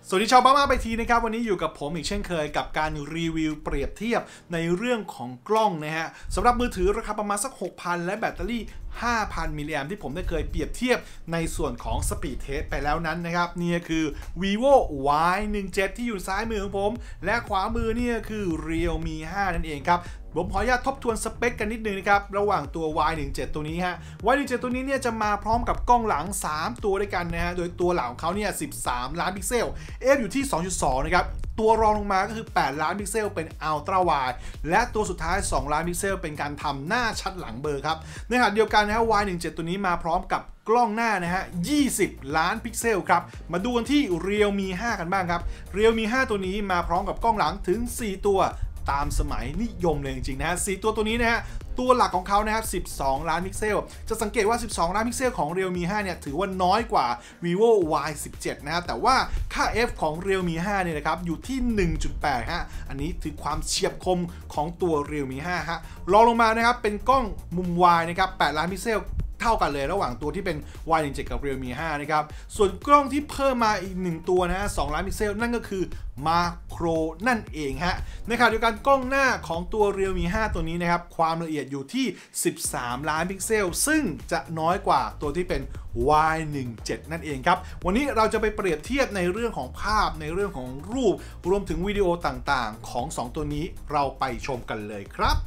สวัสดีชาวบ้ามาไปทีนะครับวันนี้อยู่กับผมอีกเช่นเคยกับการรีวิวเปรียบเทียบในเรื่องของกล้องนะฮะสำหรับมือถือราคาประมาณสัก 6,000 และแบตเตอรี่ 5,000 มิลลิแอมป์ที่ผมได้เคยเปรียบเทียบในส่วนของสปีดเทสไปแล้วนั้นนะครับนี่คือ vivo Y17 ที่อยู่ซ้ายมือของผมและขวามือนี่คือ realme 5 นั่นเองครับผมขออนุญาตทบทวนสเปคกันนิดนึงนะครับระหว่างตัว Y17 ตัวนี้ฮะ Y17 ตัวนี้เนี่ยจะมาพร้อมกับกล้องหลัง3ตัวด้วยกันนะฮะโดยตัวหลังของเขาเนี่ย13 ล้านพิกเซล f อยู่ที่ 2.2 นะครับตัวรองลงมาก็คือ8ล้านพิกเซลเป็นอัลตร้าไวด์และตัวสุดท้าย2ล้านพิกเซลเป็นการทำหน้าชัดหลังเบลอครับในขณะเดียวกันนะฮะ Y17 ตัวนี้มาพร้อมกับกล้องหน้านะฮะ20 ล้านพิกเซลครับมาดูกันที่ Realme 5 กันบ้างครับ Realme 5 ตัวนี้มาพร้อมกับกล้องหลังถึง4ตัวตามสมัยนิยมเลยจริงๆนะฮะ4ตัวนี้นะฮะตัวหลักของเขานะครับ12 ล้านพิกเซลจะสังเกตว่า12 ล้านพิกเซลของ Realme 5 เนี่ยถือว่าน้อยกว่า Vivo Y17 นะฮะแต่ว่าค่า f ของ Realme 5 เนี่ยนะครับอยู่ที่ 1.8 ฮะอันนี้ถือความเฉียบคมของตัว Realme 5 ฮะรองลงมานะครับเป็นกล้องมุมวายนะครับ8 ล้านพิกเซลเท่ากันเลยระหว่างตัวที่เป็น Y17 กับ Realme 5 นะครับส่วนกล้องที่เพิ่มมาอีก1ตัวนะฮะ2 ล้านพิกเซลนั่นก็คือ Macro นั่นเองฮะในขณะเดียวกันกล้องหน้าของตัว Realme 5 ตัวนี้นะครับความละเอียดอยู่ที่13 ล้านพิกเซลซึ่งจะน้อยกว่าตัวที่เป็น Y17 นั่นเองครับวันนี้เราจะไปเปรียบเทียบในเรื่องของภาพในเรื่องของรูปรวมถึงวิดีโอต่างๆของ2ตัวนี้เราไปชมกันเลยครับ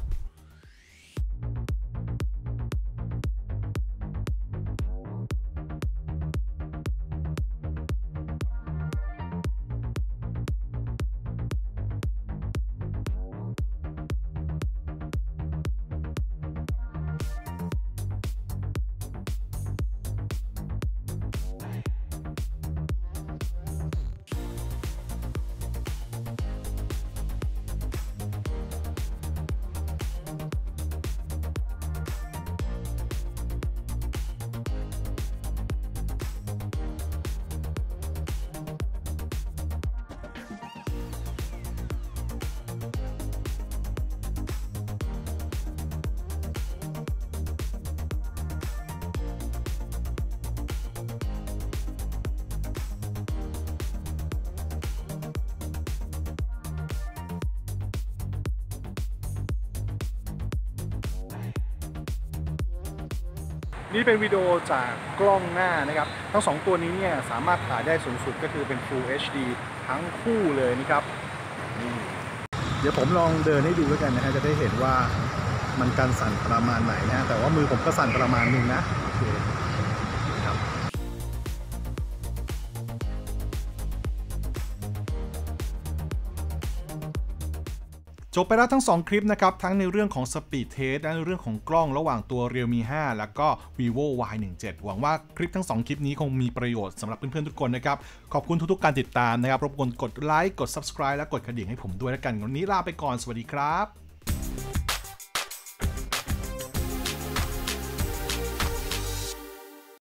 นี่เป็นวิดีโอจากกล้องหน้านะครับทั้ง2ตัวนี้เนี่ยสามารถถ่ายได้สูงสุดก็คือเป็น Full HD ทั้งคู่เลยนะครับเดี๋ยวผมลองเดินให้ดูด้วยกันนะฮะจะได้เห็นว่ามันการสั่นประมาณไหนนะแต่ว่ามือผมก็สั่นประมาณนึงนะโอเคครับจบไปแล้วทั้ง2คลิปนะครับทั้งในเรื่องของ Speed Test และในเรื่องของกล้องระหว่างตัว Realme 5 แล้วก็ Vivo Y17 หวังว่าคลิปทั้ง2คลิปนี้คงมีประโยชน์สำหรับเพื่อนๆทุกคนนะครับขอบคุณทุกๆการติดตามนะครับรบกวนกดไลค์กด Subscribe และกดกระดิ่งให้ผมด้วยแล้วกันวันนี้ลาไปก่อนสวัสดีครับ